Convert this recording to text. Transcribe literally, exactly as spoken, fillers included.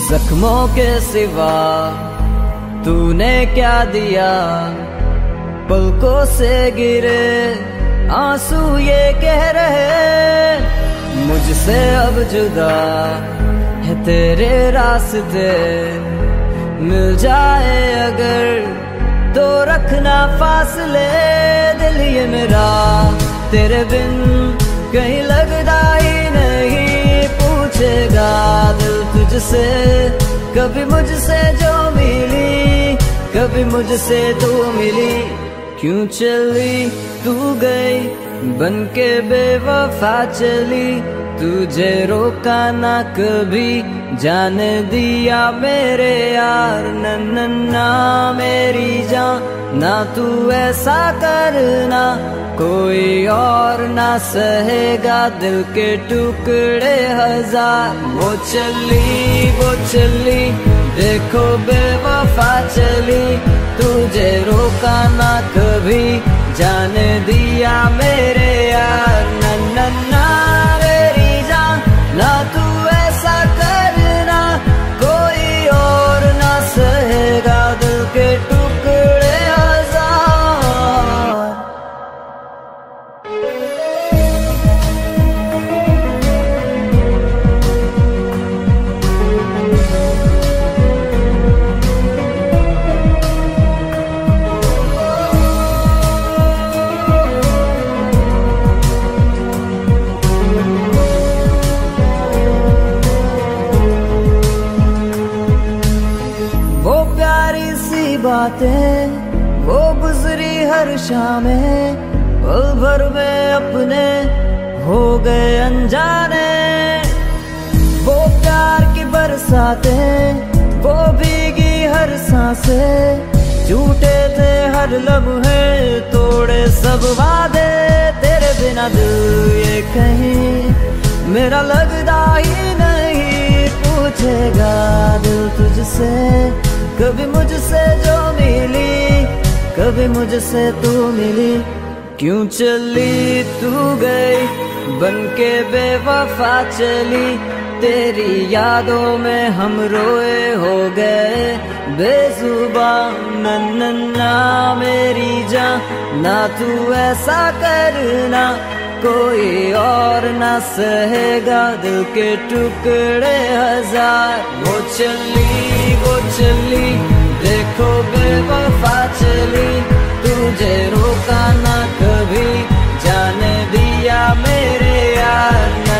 जख्मों के सिवा तूने क्या दिया, पलकों से गिरे आंसू ये कह रहे मुझसे अब जुदा है तेरे रास्ते। मिल जाए अगर तो रखना फासले, दिल ये मेरा तेरे बिन कहीं लगता ही नहीं। पूछेगा दिल तुझसे कभी मुझसे जो मिली, कभी मुझसे तू मिली। क्यों चली तू गई बन के बेवफा चली, तुझे रोका ना कभी जाने दिया मेरे यार। नन्ना मेरी जान ना तू ऐसा करना, कोई और ना सहेगा दिल के टुकड़े हजार। वो चली वो चली देखो बेवफा चली, तुझे रोका ना कभी जाने दिया मेरे यार। नन्ना मेरी जान ना तू ऐसा करना, कोई और ना सहेगा दिल के टुकड़े हजार। बातें वो गुजरी हर शामें, पल भर में अपने हो गए अनजाने। वो प्यार की बरसातें वो भीगी हर सांसें, झूठे थे हर लम्हे तोड़े सब वादे। तेरे बिना दिल ये कहीं मेरा लगता ही नहीं। पूछेगा दिल तुझसे कभी मुझसे जो मिली, कभी मुझसे तू मिली। क्यों चली तू गई बन के बेवफा चली, तेरी यादों में हम रोए हो गए बेजुबान। नन्ना मेरी जान ना तू ऐसा करना, कोई और ना सहेगा दिल के टुकड़े हजार। वो चली वो चली देखो बेवफा चली, तुझे रोका ना कभी जाने दिया मेरे यार।